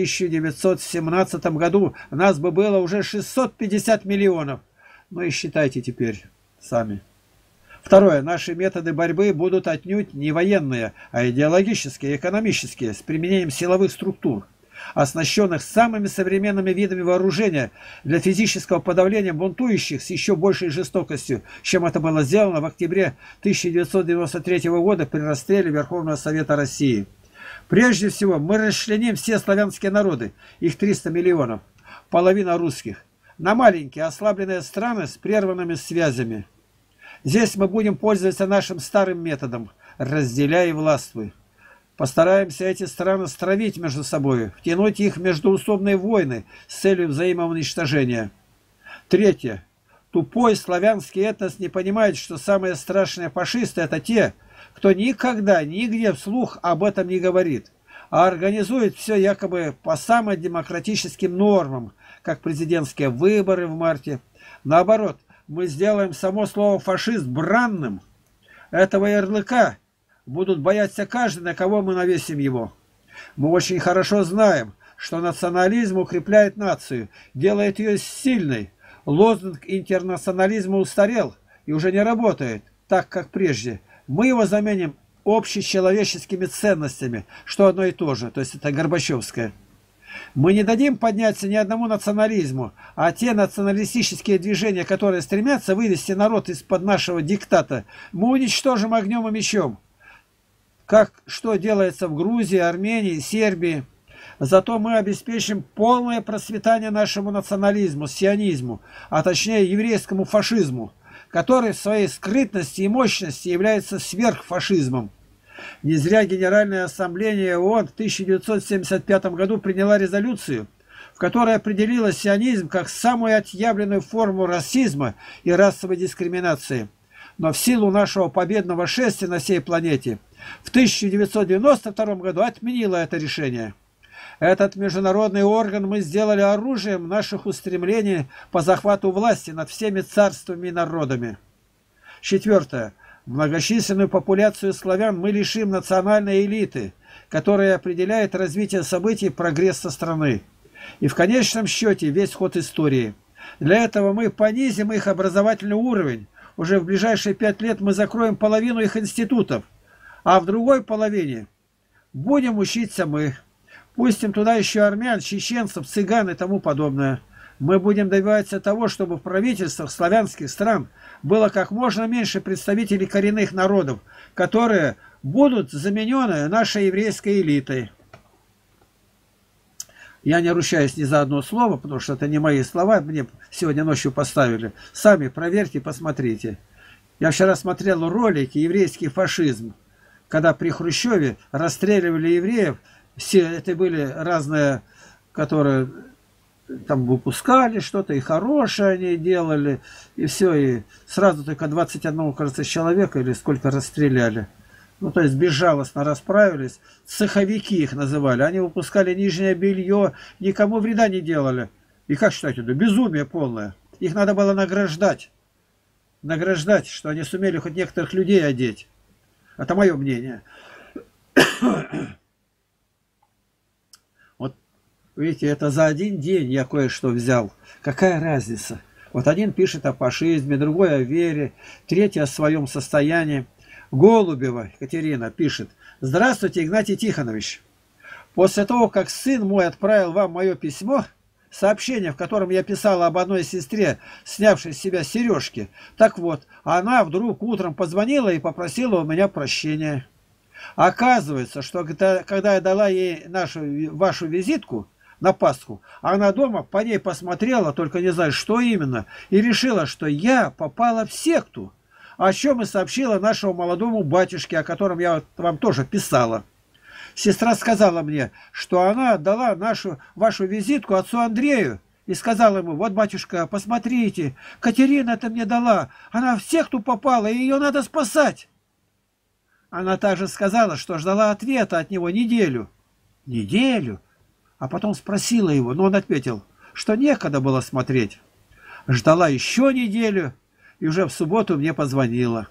1917 году, нас бы было уже 650 миллионов. Ну и считайте теперь сами. Второе. Наши методы борьбы будут отнюдь не военные, а идеологические, экономические, с применением силовых структур, оснащенных самыми современными видами вооружения для физического подавления бунтующих с еще большей жестокостью, чем это было сделано в октябре 1993 года при расстреле Верховного Совета России. Прежде всего, мы расчленим все славянские народы, их 300 миллионов, половина русских, на маленькие ослабленные страны с прерванными связями. Здесь мы будем пользоваться нашим старым методом «разделяй и властвуй». Постараемся эти страны стравить между собой, втянуть их в междоусобные войны с целью взаимоуничтожения. Третье. Тупой славянский этнос не понимает, что самые страшные фашисты – это те, кто никогда, нигде вслух об этом не говорит, а организует все якобы по самым демократическим нормам, как президентские выборы в марте. Наоборот, мы сделаем само слово «фашист» бранным. Этого ярлыка будут бояться каждый, на кого мы навесим его. Мы очень хорошо знаем, что национализм укрепляет нацию, делает ее сильной. Лозунг интернационализма устарел и уже не работает так, как прежде. Мы его заменим общечеловеческими ценностями, что одно и то же, то есть это Горбачевское. Мы не дадим подняться ни одному национализму, а те националистические движения, которые стремятся вывести народ из-под нашего диктата, мы уничтожим огнем и мечом. Как что делается в Грузии, Армении, Сербии. Зато мы обеспечим полное процветание нашему национализму, сионизму, а точнее еврейскому фашизму, который в своей скрытности и мощности является сверхфашизмом. Не зря Генеральная Ассамблея ООН в 1975 году приняла резолюцию, в которой определила сионизм как самую отъявленную форму расизма и расовой дискриминации. Но в силу нашего победного шествия на всей планете в 1992 году отменила это решение. Этот международный орган мы сделали оружием наших устремлений по захвату власти над всеми царствами и народами. Четвертое. Многочисленную популяцию славян мы лишим национальной элиты, которая определяет развитие событий и прогресса страны. И в конечном счете весь ход истории. Для этого мы понизим их образовательный уровень. Уже в ближайшие 5 лет мы закроем половину их институтов, а в другой половине будем учиться мы. Пустим туда еще армян, чеченцев, цыган и тому подобное. Мы будем добиваться того, чтобы в правительствах славянских стран было как можно меньше представителей коренных народов, которые будут заменены нашей еврейской элитой. Я не ручаюсь ни за одно слово, потому что это не мои слова, мне сегодня ночью поставили. Сами проверьте, посмотрите. Я вчера смотрел ролики «Еврейский фашизм», когда при Хрущеве расстреливали евреев. Все это были разные, которые там выпускали что-то, и хорошее они делали, и все, и сразу только 21, кажется, человека или сколько расстреляли. Ну, то есть безжалостно расправились. Цеховики их называли. Они выпускали нижнее белье, никому вреда не делали. И как считаете, это безумие полное. Их надо было награждать. Награждать, что они сумели хоть некоторых людей одеть. Это мое мнение. Вот, видите, это за один день я кое-что взял. Какая разница? Вот один пишет о фашизме, другой о вере, третий о своем состоянии. Голубева Екатерина пишет: «Здравствуйте, Игнатий Тихонович. После того, как сын мой отправил вам мое письмо сообщение, в котором я писала об одной сестре, снявшей с себя сережки. Так вот, она вдруг утром позвонила и попросила у меня прощения. Оказывается, что когда я дала ей вашу визитку на Пасху, она дома по ней посмотрела, только не знаю, что именно, и решила, что я попала в секту, о чем и сообщила нашему молодому батюшке, о котором я вам тоже писала. Сестра сказала мне, что она дала вашу визитку отцу Андрею и сказала ему: вот, батюшка, посмотрите, Катерина это мне дала, она в секту попала, и ее надо спасать. Она также сказала, что ждала ответа от него неделю. Неделю? А потом спросила его, но он ответил, что некогда было смотреть. Ждала еще неделю, и уже в субботу мне позвонила.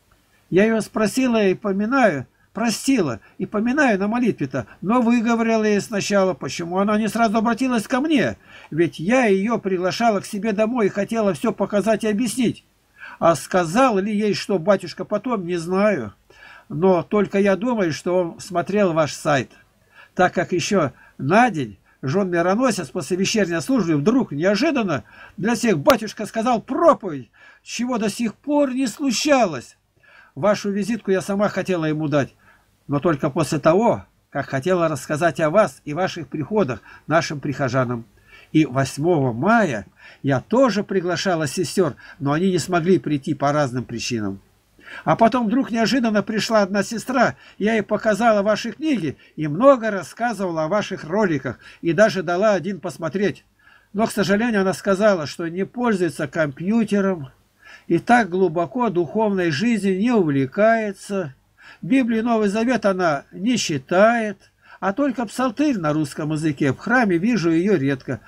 Я ее спросила и простила и поминаю на молитве-то, но выговорила ей сначала, почему она не сразу обратилась ко мне, ведь я ее приглашала к себе домой и хотела все показать и объяснить. А сказал ли ей, что батюшка потом, не знаю. Но только я думаю, что он смотрел ваш сайт, так как еще на день жен мироносец после вечерней службы вдруг неожиданно для всех батюшка сказал проповедь, чего до сих пор не случалось. Вашу визитку я сама хотела ему дать, но только после того, как хотела рассказать о вас и ваших приходах нашим прихожанам. И 8 мая я тоже приглашала сестер, но они не смогли прийти по разным причинам. А потом вдруг неожиданно пришла одна сестра, я ей показала ваши книги и много рассказывала о ваших роликах, и даже дала один посмотреть. Но, к сожалению, она сказала, что не пользуется компьютером и так глубоко духовной жизнью не увлекается. Библию Новый Завет она не читает, а только псалтырь на русском языке. В храме вижу ее редко.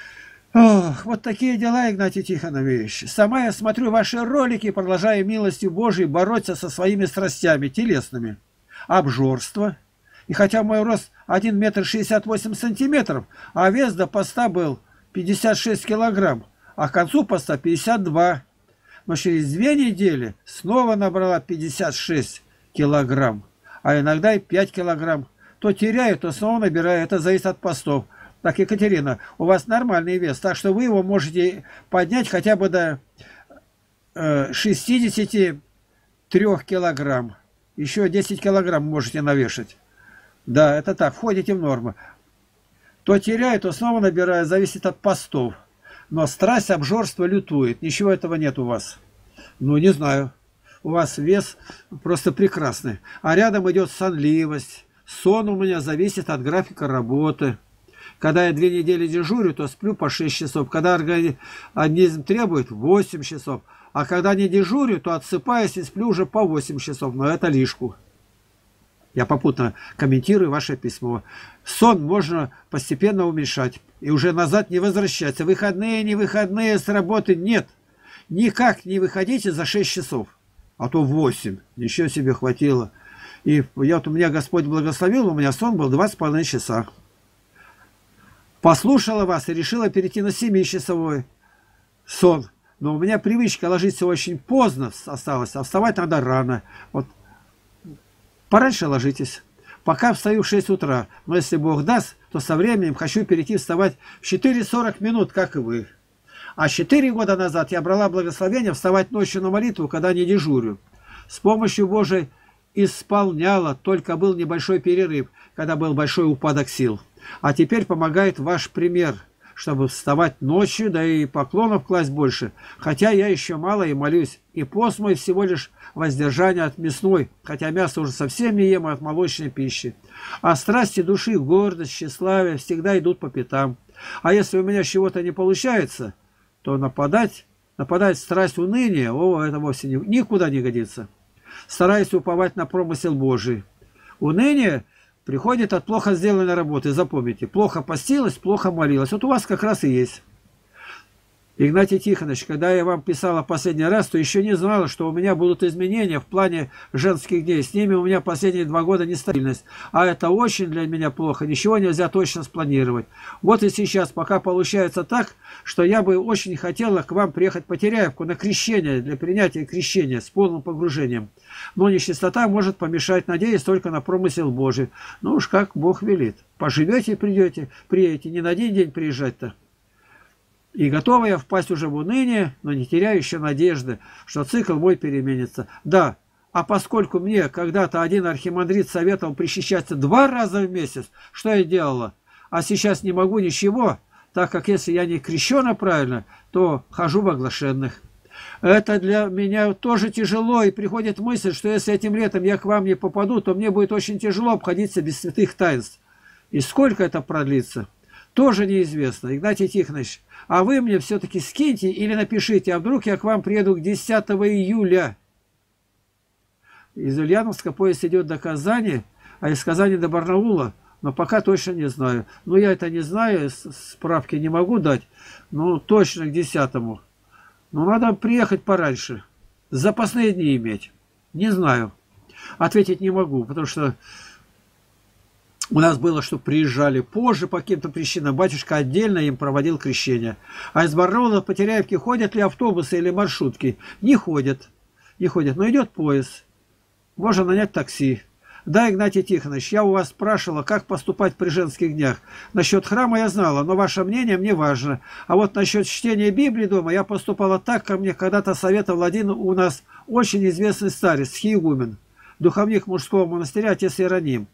Ох, вот такие дела, Игнатий Тихонович. Сама я смотрю ваши ролики и продолжаю милостью Божией бороться со своими страстями телесными. Обжорство. И хотя мой рост 1 метр 68 сантиметров, а вес до поста был 56 килограмм, а к концу поста 52. Но через 2 недели снова набрала 56 килограмм, а иногда и 5 килограмм. То теряю, то снова набираю. Это зависит от постов. Так, Екатерина, у вас нормальный вес, так что вы его можете поднять хотя бы до 63 килограмм. Еще 10 килограмм можете навешать. Да, это так, входите в норму. То теряю, то снова набираю, зависит от постов. Но страсть обжорства лютует, ничего этого нет у вас. Ну, не знаю, у вас вес просто прекрасный. А рядом идет сонливость. Сон у меня зависит от графика работы. Когда я 2 недели дежурю, то сплю по 6 часов. Когда организм требует, 8 часов. А когда не дежурю, то отсыпаюсь и сплю уже по 8 часов. Но это лишку. Я попутно комментирую ваше письмо. Сон можно постепенно уменьшать. И уже назад не возвращаться. Выходные, не выходные, с работы нет. Никак не выходите за 6 часов. А то 8. Ничего себе хватило. И вот у меня Господь благословил, у меня сон был 2,5 часа. Послушала вас и решила перейти на 7-часовой сон. Но у меня привычка ложиться очень поздно осталась, а вставать надо рано. Вот пораньше ложитесь. Пока встаю в 6 утра. Но если Бог даст, то со временем хочу перейти вставать в 4:40 минут, как и вы. А 4 года назад я брала благословение вставать ночью на молитву, когда не дежурю. С помощью Божией исполняла, только был небольшой перерыв, когда был большой упадок сил. А теперь помогает ваш пример, чтобы вставать ночью, да и поклонов класть больше. Хотя я еще мало и молюсь. И пост мой всего лишь воздержание от мясной, хотя мясо уже совсем не ем, от молочной пищи. А страсти души, гордость, тщеславие всегда идут по пятам. А если у меня чего-то не получается, то нападать страсть уныния, это вовсе никуда не годится. Стараюсь уповать на промысел Божий. Уныние приходит от плохо сделанной работы. Запомните, плохо постилась, плохо молилась. Вот у вас как раз и есть. Игнатий Тихонович, когда я вам писала последний раз, то еще не знала, что у меня будут изменения в плане женских дней. С ними у меня последние 2 года нестабильность. А это очень для меня плохо. Ничего нельзя точно спланировать. Вот и сейчас, пока получается так, что я бы очень хотела к вам приехать по Теряевку на крещение, для принятия крещения с полным погружением. Но нечистота может помешать, надеясь только на промысел Божий. Ну уж как Бог велит. Поживете и приедете. Не на один день приезжать-то. И готова я впасть уже в уныние, но не теряю еще надежды, что цикл мой переменится. Да, а поскольку мне когда-то один архимандрит советовал причащаться 2 раза в месяц, что я делала? А сейчас не могу ничего, так как если я не крещена правильно, то хожу в оглашенных. Это для меня тоже тяжело, и приходит мысль, что если этим летом я к вам не попаду, то мне будет очень тяжело обходиться без святых таинств. И сколько это продлится, тоже неизвестно. Игнатий Тихонович, а вы мне все-таки скиньте или напишите, а вдруг я к вам приеду к 10 июля. Из Ульяновска поезд идет до Казани, а из Казани до Барнаула, но пока точно не знаю. Ну, я это не знаю, справки не могу дать, но точно к 10-му. Но надо приехать пораньше, запасные дни иметь. Не знаю, ответить не могу, потому что у нас было, что приезжали позже по каким-то причинам, батюшка отдельно им проводил крещение. А из Барнаула в Потеряевке ходят ли автобусы или маршрутки? Не ходят, не ходят, но идет поезд. Можно нанять такси. Да, Игнатий Тихонович, я у вас спрашивала, как поступать при женских днях. Насчет храма я знала, но ваше мнение мне важно. А вот насчет чтения Библии дома я поступала так, как мне когда-то советовал один у нас очень известный старец, схиегумен, духовник мужского монастыря, отец Иероним.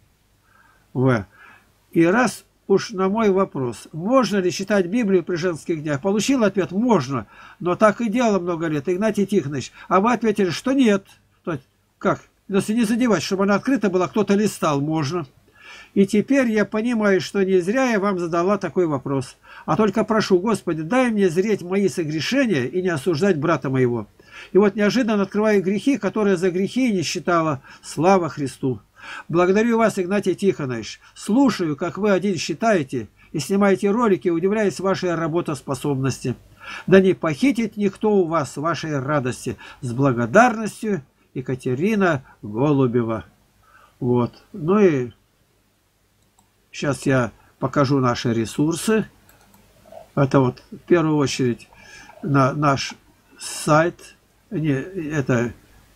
И раз уж на мой вопрос, можно ли читать Библию при женских днях, получил ответ, можно, но так и делала много лет, Игнатий Тихонович. А вы ответили, что нет. То есть, как? Если не задевать, чтобы она открыта была, кто-то листал, можно. И теперь я понимаю, что не зря я вам задала такой вопрос. А только прошу, Господи, дай мне зреть мои согрешения и не осуждать брата моего. И вот неожиданно открываю грехи, которые за грехи не считала. Слава Христу! Благодарю вас, Игнатий Тихонович. Слушаю, как вы один считаете и снимаете ролики, удивляясь вашей работоспособности. Да не похитит никто у вас вашей радости. С благодарностью, Екатерина Голубева. Вот. Ну и сейчас я покажу наши ресурсы. Это вот в первую очередь наш сайт. Не, это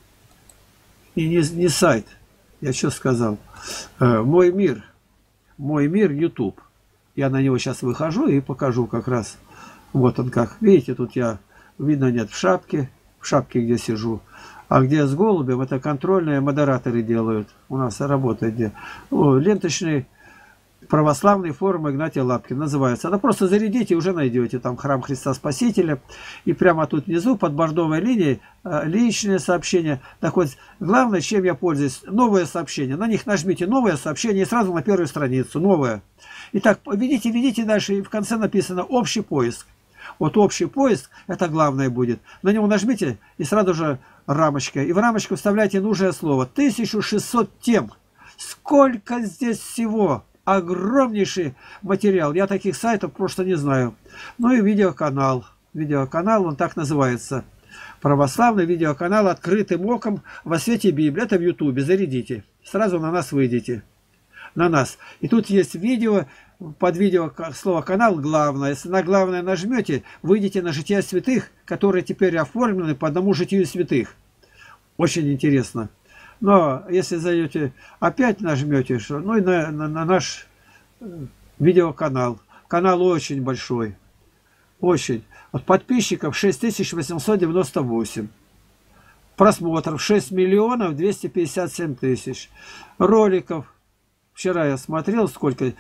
не сайт. Я что сказал? Мой мир. Мой мир YouTube. Я на него сейчас выхожу и покажу как раз. Вот он как. Видите, тут я, видно, нет в шапке, где сижу. А где с голубем, это контрольные модераторы делают. У нас работает где. Ленточный православный форум Игнатия Лапкина называется. Да просто зарядите, уже найдете. Там храм Христа Спасителя. И прямо тут внизу, под бордовой линией, личные сообщения. Так вот, главное, чем я пользуюсь, новые сообщения. На них нажмите новое сообщение и сразу на первую страницу. Новое. Итак, ведите дальше. И в конце написано «Общий поиск». Вот общий поиск, это главное будет. На него нажмите и сразу же рамочка. И в рамочку вставляйте нужное слово. 1600 тем. Сколько здесь всего. Огромнейший материал. Я таких сайтов просто не знаю. Ну и видеоканал. Видеоканал, он так называется. Православный видеоканал «Открытым оком во свете Библии». Это в Ютубе. Зарядите. Сразу на нас выйдете. На нас. И тут есть видео. Под видео слово «канал» главное. Если на главное нажмете, выйдете на жития святых, которые теперь оформлены по одному житию святых. Очень интересно. Но если зайдете, опять нажмете, что, ну и на наш видеоканал. Канал очень большой. Очень. Вот подписчиков 6898. Просмотров 6 миллионов 257 тысяч. Роликов. Вчера я смотрел, сколько?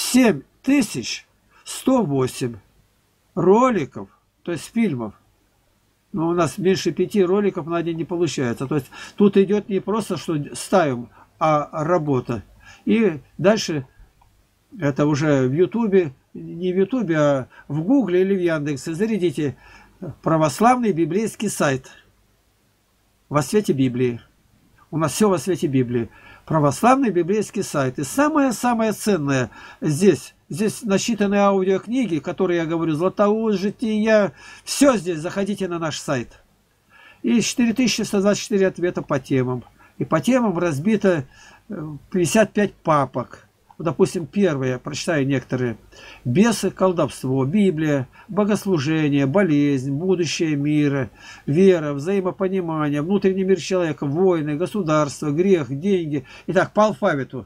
7108 роликов, то есть фильмов. Но у нас меньше 5 роликов на день не получается. То есть тут идет не просто, что ставим, а работа. И дальше это уже в Ютубе, не в Ютубе, а в Гугле или в Яндексе. Зарядите православный библейский сайт во свете Библии. У нас все во свете Библии. Православный библейский сайт. И самое-самое ценное здесь насчитаны аудиокниги, которые я говорю, Златоуст, Жития, все здесь, заходите на наш сайт. И 4124 ответа по темам. И по темам разбито 55 папок. Допустим, первые, прочитаю некоторые. Бесы, колдовство, Библия, богослужение, болезнь, будущее мира, вера, взаимопонимание, внутренний мир человека, войны, государство, грех, деньги. Итак, по алфавиту.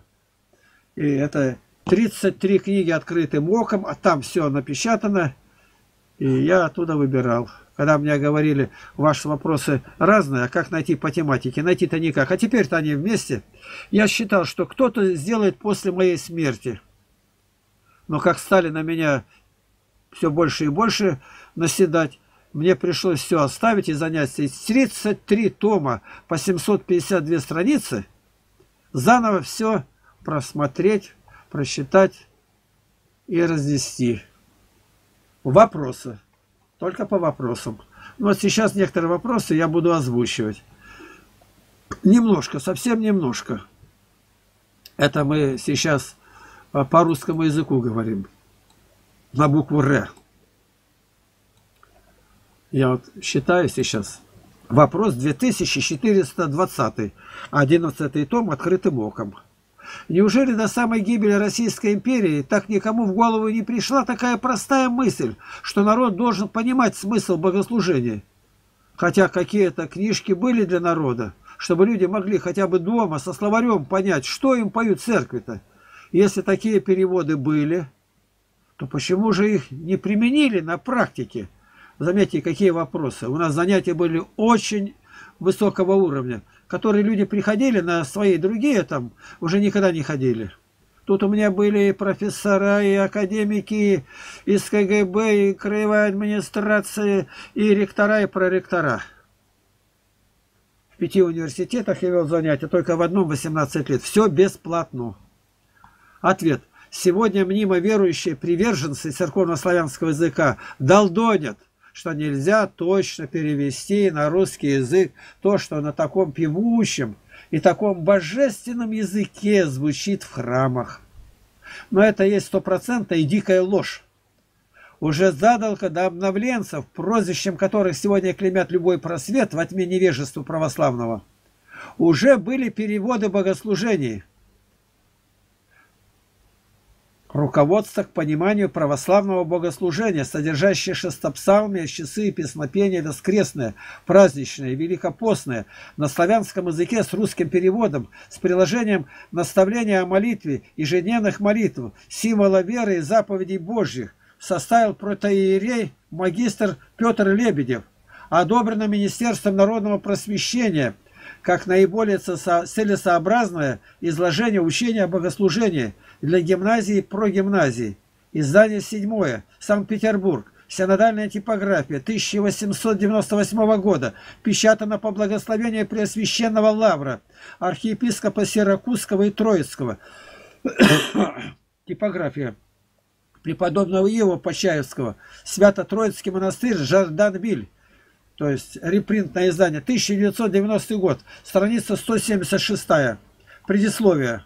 И это 33 книги открытым оком, а там все напечатано. И я оттуда выбирал. Когда мне говорили, ваши вопросы разные, а как найти по тематике? Найти-то никак. А теперь-то они вместе. Я считал, что кто-то сделает после моей смерти. Но как стали на меня все больше и больше наседать, мне пришлось все оставить и заняться. 33 тома по 752 страницы. Заново все просмотреть, просчитать и разнести. Вопросы. Только по вопросам. Ну, вот сейчас некоторые вопросы я буду озвучивать. Немножко, совсем немножко. Это мы сейчас по русскому языку говорим. На букву «Р». Я вот считаю сейчас. Вопрос 2420. 11 том «Открытым оком». Неужели до самой гибели Российской империи так никому в голову не пришла такая простая мысль, что народ должен понимать смысл богослужения? Хотя какие-то книжки были для народа, чтобы люди могли хотя бы дома со словарем понять, что им поют церкви-то. Если такие переводы были, то почему же их не применили на практике? Заметьте, какие вопросы. У нас занятия были очень высокого уровня, которые люди приходили на свои, другие там уже никогда не ходили. Тут у меня были и профессора, и академики, из КГБ, и краевая администрация, и ректора, и проректора. В 5 университетах я вел занятия, только в одном 18 лет. Все бесплатно. Ответ. Сегодня мнимо верующие приверженцы церковно-славянского языка долдонят, что нельзя точно перевести на русский язык то, что на таком певущем и таком божественном языке звучит в храмах. Но это есть 100% и дикая ложь. Уже задолго до обновленцев, прозвищем которых сегодня клеймят любой просвет во тьме невежества православного, уже были переводы богослужений. Руководство к пониманию православного богослужения, содержащее шестопсалмие, часы и песнопения воскресное, праздничное, великопостное, на славянском языке с русским переводом, с приложением наставления о молитве, ежедневных молитв, символа веры и заповедей Божьих, составил протоиерей магистр Петр Лебедев, одобрено Министерством народного просвещения как наиболее целесообразное изложение учения о богослужении для гимназии и прогимназии. Издание 7. Санкт-Петербург. Синодальная типография. 1898 года. Печатано по благословению Преосвященного Лавра, архиепископа Сиракузского и Троицкого. Типография преподобного Иова Почаевского. Свято-Троицкий монастырь, Жарданвиль. То есть репринтное издание. 1990 год. Страница 176. Предисловие.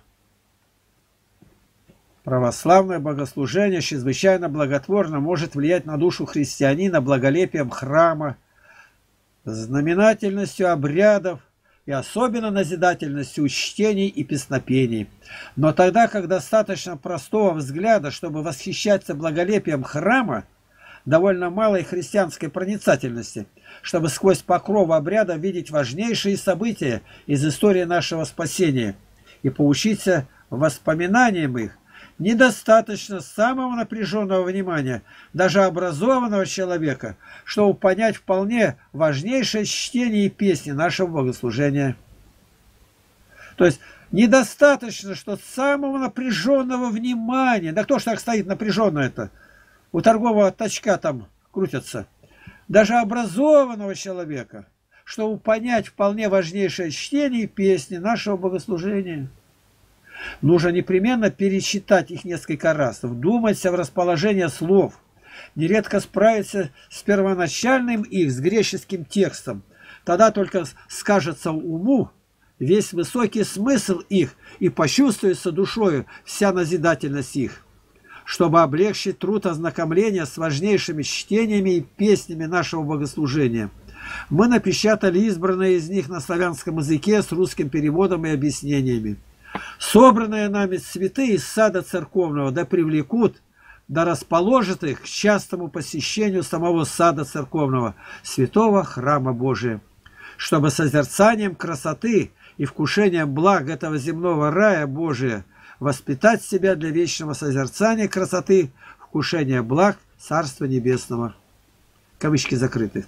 Православное богослужение чрезвычайно благотворно может влиять на душу христианина благолепием храма, знаменательностью обрядов и особенно назидательностью чтений и песнопений. Но тогда, как достаточно простого взгляда, чтобы восхищаться благолепием храма, довольно малой христианской проницательности, чтобы сквозь покров обряда видеть важнейшие события из истории нашего спасения и поучиться воспоминаниям их, недостаточно самого напряженного внимания, даже образованного человека, чтобы понять вполне важнейшее чтение и песни нашего богослужения. То есть недостаточно, что самого напряженного внимания, да кто ж так стоит напряженно это, у торгового тачка там крутятся, даже образованного человека, чтобы понять вполне важнейшее чтение и песни нашего богослужения. Нужно непременно перечитать их несколько раз, вдуматься в расположение слов, нередко справиться с первоначальным их, с греческим текстом. Тогда только скажется уму весь высокий смысл их и почувствуется душою вся назидательность их. Чтобы облегчить труд ознакомления с важнейшими чтениями и песнями нашего богослужения, мы напечатали избранные из них на славянском языке с русским переводом и объяснениями. Собранные нами цветы из сада церковного да привлекут, да расположат их к частому посещению самого сада церковного, святого храма Божия, чтобы созерцанием красоты и вкушением благ этого земного рая Божия воспитать себя для вечного созерцания красоты, вкушения благ Царства Небесного. кавычки закрыты.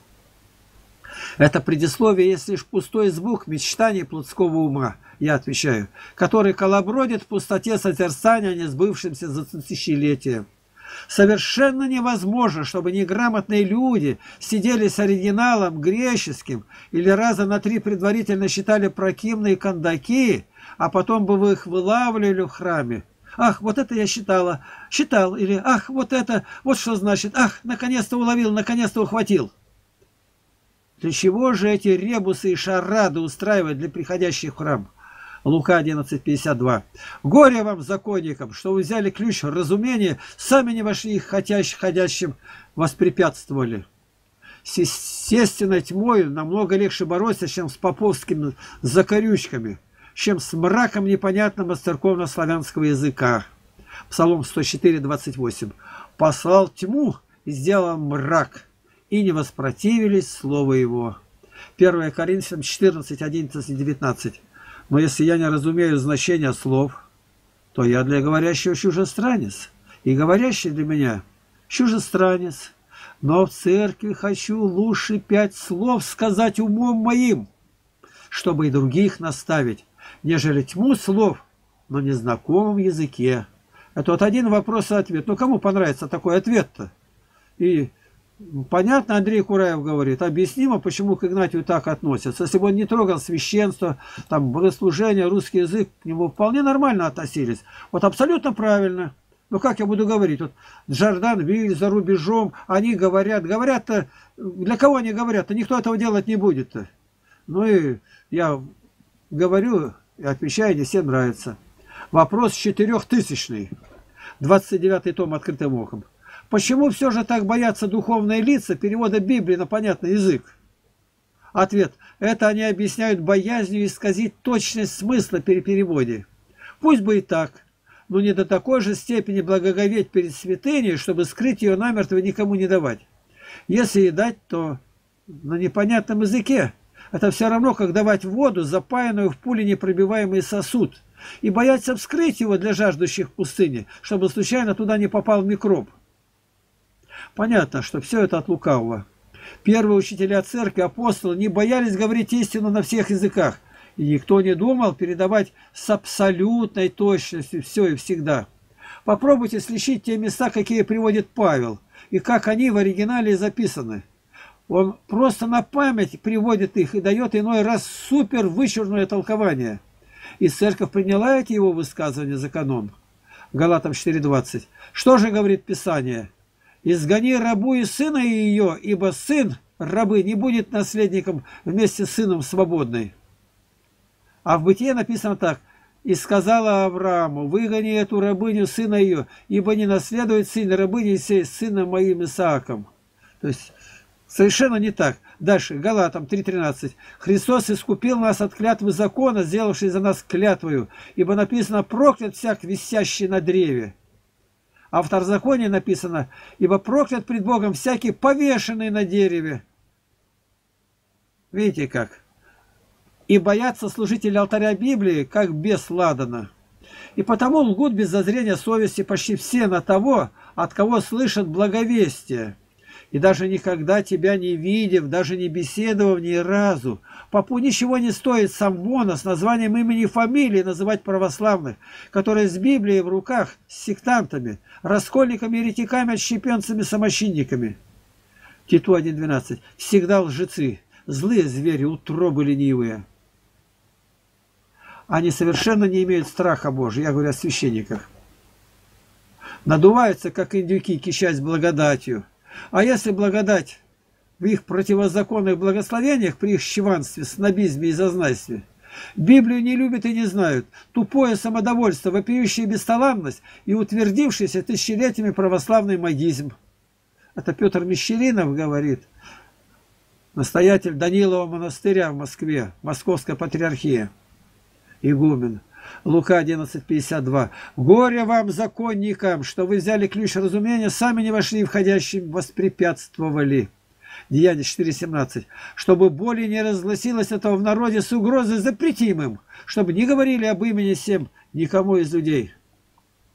Это предисловие есть лишь пустой звук мечтаний плотского ума, я отвечаю, который колобродит в пустоте созерцания, не сбывшимся за тысячелетия. Совершенно невозможно, чтобы неграмотные люди сидели с оригиналом греческим или раза на 3 предварительно считали прокимные кондаки, а потом бы вы их вылавливали в храме. Ах, вот это я считал, или ах, вот это, вот что значит, ах, наконец-то уловил, наконец-то ухватил. Для чего же эти ребусы и шарады устраивать для приходящих в храм? Лука 11:52. Горе вам, законникам, что вы взяли ключ разумения, сами не вошли их ходящим воспрепятствовали. С естественной тьмой намного легче бороться, чем с поповскими закорючками, чем с мраком непонятным от церковно-славянского языка. Псалом 104:28. Послал тьму и сделал мрак, и не воспротивились слову его. 1 Коринфянам 14:11-19. Но если я не разумею значения слов, то я для говорящего чужестранец, и говорящий для меня чужестранец. Но в церкви хочу лучше 5 слов сказать умом моим, чтобы и других наставить, нежели тьму слов на незнакомом языке. Это вот один вопрос и ответ. Ну, кому понравится такой ответ-то? И понятно, Андрей Кураев говорит, объяснимо, почему к Игнатию так относятся. Если бы он не трогал священство, там, богослужение, русский язык, к нему вполне нормально относились. Вот абсолютно правильно. Ну, как я буду говорить? Вот Джордан, Виль, за рубежом, они говорят-то, для кого они говорят-то? Никто этого делать не будет-то. Ну и я говорю и отвечаю, не всем нравится. Вопрос 4000-й, 29-й том «Открытым оком». Почему все же так боятся духовные лица перевода Библии на понятный язык? Ответ. Это они объясняют боязнью исказить точность смысла при переводе. Пусть бы и так, но не до такой же степени благоговеть перед святыней, чтобы скрыть ее намертво и никому не давать. Если и дать, то на непонятном языке. Это все равно, как давать воду, запаянную в пуленепробиваемый сосуд, и бояться вскрыть его для жаждущих в пустыне, чтобы случайно туда не попал микроб. Понятно, что все это от лукавого. Первые учителя церкви, апостолы, не боялись говорить истину на всех языках, и никто не думал передавать с абсолютной точностью все и всегда. Попробуйте сличить те места, какие приводит Павел, и как они в оригинале записаны. Он просто на память приводит их и дает иной раз супер вычурное толкование. И церковь приняла эти его высказывания за канон. Галатам 4:20. Что же говорит Писание? «Изгони рабу и сына ее, ибо сын рабы не будет наследником вместе с сыном свободной». А в Бытие написано так. «И сказала Аврааму, выгони эту рабыню сына ее, ибо не наследует сын рабыни сей с сыном моим Исааком». То есть совершенно не так. Дальше, Галатам 3:13. «Христос искупил нас от клятвы закона, сделавший за нас клятвою, ибо написано, проклят всяк висящий на древе». А в Второзаконии написано, ибо проклят пред Богом всякий повешенный на дереве. Видите как? И боятся служители алтаря Библии, как бес ладана. И потому лгут без зазрения совести почти все на того, от кого слышат благовестие. И даже никогда тебя не видев, даже не беседовав ни разу, попу ничего не стоит самвона с названием имени и фамилии называть православных, которые с Библией в руках, с сектантами, раскольниками, еретиками, отщепенцами, самощинниками. Титу 1:12. Всегда лжецы, злые звери, утробы ленивые. Они совершенно не имеют страха Божия, я говорю о священниках. Надуваются, как индюки, кичась благодатью. А если благодать в их противозаконных благословениях при их щеванстве, снобизме и зазнайстве? Библию не любят и не знают. Тупое самодовольство, вопиющая бесталанность и утвердившийся тысячелетиями православный магизм. Это Петр Мещеринов говорит, настоятель Данилова монастыря в Москве, Московская патриархия, игумен. Лука 11:52. «Горе вам, законникам, что вы взяли ключ разумения, сами не вошли и входящим воспрепятствовали». Деяние 4:17. «Чтобы более не разгласилось этого в народе с угрозой, запретим им, чтобы не говорили об имени всем никому из людей».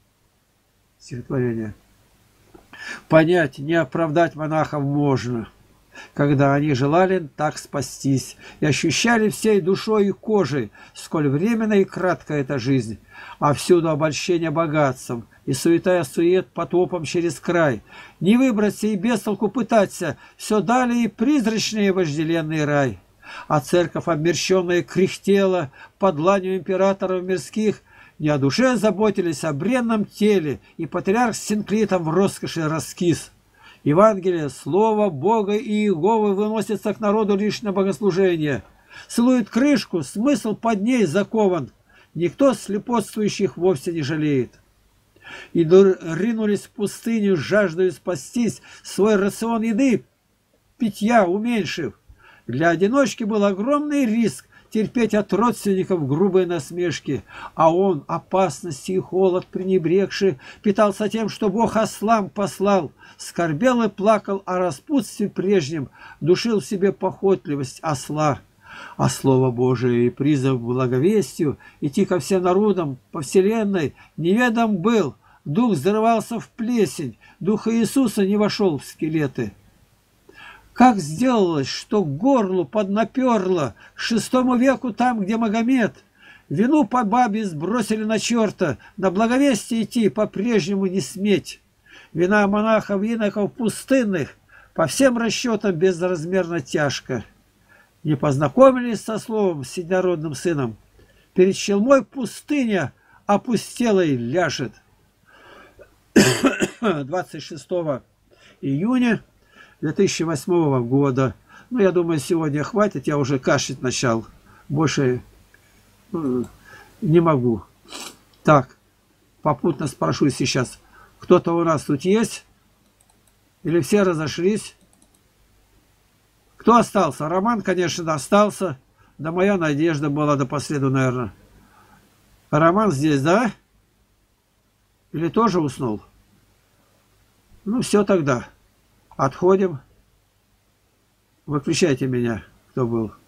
Стихотворение. Понять, не оправдать монахов можно. когда они желали так спастись и ощущали всей душой и кожей, сколь временна и кратка эта жизнь, а всюду обольщение богатством и суета-сует потопом через край. Не выбраться и без толку пытаться, все далее и призрачный и вожделенный рай. А церковь обмерщенная кряхтела под дланью императоров мирских, не о душе заботились, о бренном теле, и патриарх с синклитом в роскоши раскис. Евангелие, слово Бога и Иеговы выносится к народу лишь на богослужение. Целует крышку, смысл под ней закован. Никто слепотствующих вовсе не жалеет. И ринулись в пустыню, жаждая спастись, свой рацион еды, питья уменьшив. Для одиночки был огромный риск терпеть от родственников грубые насмешки, а он, опасности и холод пренебрегший, питался тем, что Бог ослам послал, скорбел и плакал о распутстве прежнем, душил в себе похотливость осла. А Слово Божие и призыв к благовестию идти ко всем народам по вселенной неведом был, дух взрывался в плесень, духа Иисуса не вошел в скелеты. Как сделалось, что к горлу поднаперло к VI веку там, где Магомед? Вину по бабе сбросили на черта, на благовестие идти по-прежнему не сметь. Вина монахов-иноков пустынных по всем расчетам безразмерно тяжко. Не познакомились со словом с единородным сыном. Перед челмой пустыня опустелой ляжет. 26 июня 2008 года. Ну, я думаю, сегодня хватит. Я уже кашлять начал. Больше не могу. Так, попутно спрошу сейчас. Кто-то у нас тут есть? Или все разошлись? Кто остался? Роман, конечно, остался. Да моя надежда была до последу, наверное. Роман здесь, да? Или тоже уснул? Ну, все тогда. Отходим. Выключайте меня, кто был.